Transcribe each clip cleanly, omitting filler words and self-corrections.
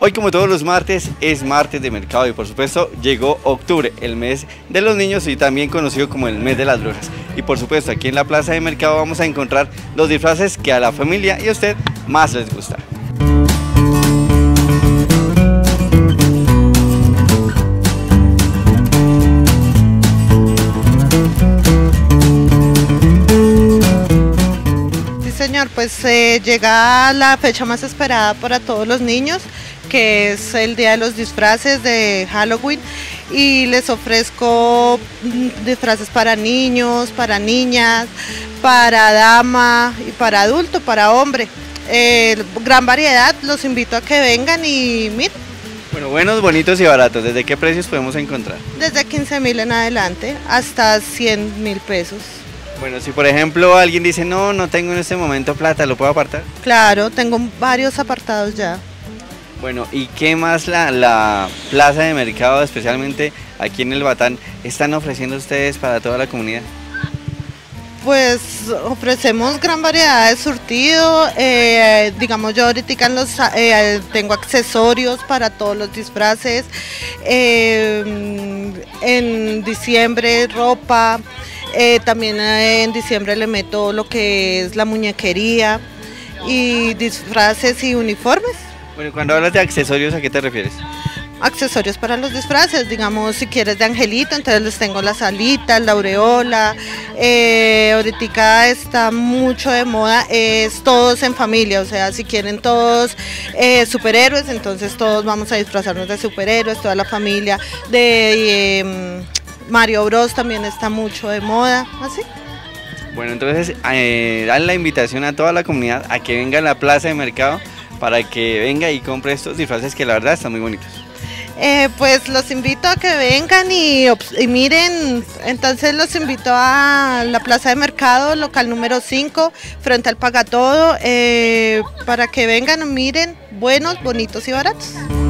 Hoy, como todos los martes, es martes de mercado y por supuesto llegó octubre, el mes de los niños y también conocido como el mes de las brujas. Y por supuesto aquí en la plaza de mercado vamos a encontrar los disfraces que a la familia y a usted más les gusta. Señor, pues llega la fecha más esperada para todos los niños, que es el día de los disfraces de Halloween, y les ofrezco disfraces para niños, para niñas, para dama y para adulto, para hombre. Gran variedad, los invito a que vengan y miren. Bueno, buenos, bonitos y baratos. ¿Desde qué precios podemos encontrar? Desde 15.000 en adelante hasta 100.000 pesos. Bueno, si por ejemplo alguien dice, no tengo en este momento plata, ¿lo puedo apartar? Claro, tengo varios apartados ya. Bueno, ¿y qué más la plaza de mercado, especialmente aquí en el Batán, están ofreciendo ustedes para toda la comunidad? Pues ofrecemos gran variedad de surtido, digamos yo ahorita tengo accesorios para todos los disfraces, en diciembre ropa. También en diciembre le meto lo que es la muñequería y disfraces y uniformes. Bueno, cuando hablas de accesorios, ¿a qué te refieres? Accesorios para los disfraces, digamos, si quieres de angelito, entonces les tengo las alitas, la aureola. Ahorita está mucho de moda, es todos en familia, o sea, si quieren todos superhéroes, entonces todos vamos a disfrazarnos de superhéroes, toda la familia, de Mario Bros también está mucho de moda, así. Bueno, entonces dan la invitación a toda la comunidad a que venga a la plaza de mercado para que venga y compre estos disfraces que la verdad están muy bonitos. Pues los invito a que vengan y miren, entonces los invito a la plaza de mercado, local número 5, frente al Pagatodo, para que vengan, miren, buenos, bonitos y baratos.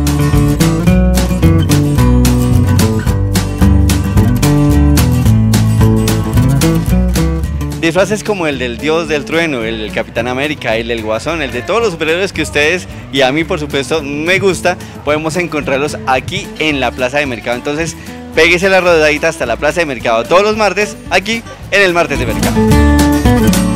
Disfraces como el del Dios del Trueno, el del Capitán América, el del Guasón, el de todos los superhéroes que ustedes y a mí por supuesto me gusta, podemos encontrarlos aquí en la plaza de mercado. Entonces péguese la rodadita hasta la plaza de mercado todos los martes, aquí en el martes de mercado.